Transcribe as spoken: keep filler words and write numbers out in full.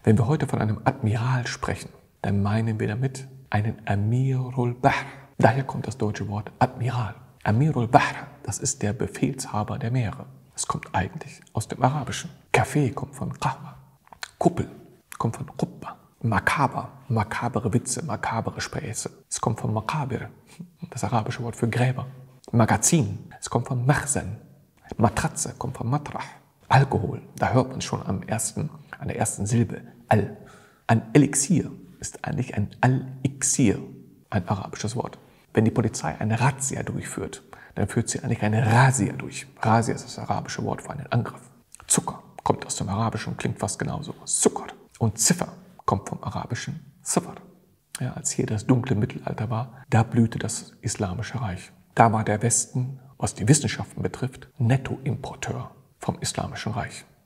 Wenn wir heute von einem Admiral sprechen, dann meinen wir damit einen Amirul Bahr. Daher kommt das deutsche Wort Admiral. Amirul Bahr, das ist der Befehlshaber der Meere. Das kommt eigentlich aus dem Arabischen. Kaffee kommt von Qahwa. Kuppel kommt von Qubba. Makaber, makabere Witze, makabere Späße. Es kommt von Makabir, das arabische Wort für Gräber. Magazin, es kommt von Machsen. Matratze kommt von Matrah. Alkohol, da hört man schon am ersten, an der ersten Silbe Al. Ein Elixier ist eigentlich ein Al-Ixier, ein arabisches Wort. Wenn die Polizei eine Razzia durchführt, dann führt sie eigentlich eine Razzia durch. Razzia ist das arabische Wort für einen Angriff. Zucker kommt aus dem Arabischen und klingt fast genauso. Zucker. Und Ziffer kommt vom Arabischen Ziffer. Ja, als hier das dunkle Mittelalter war, da blühte das Islamische Reich. Da war der Westen, was die Wissenschaften betrifft, Nettoimporteur vom Islamischen Reich.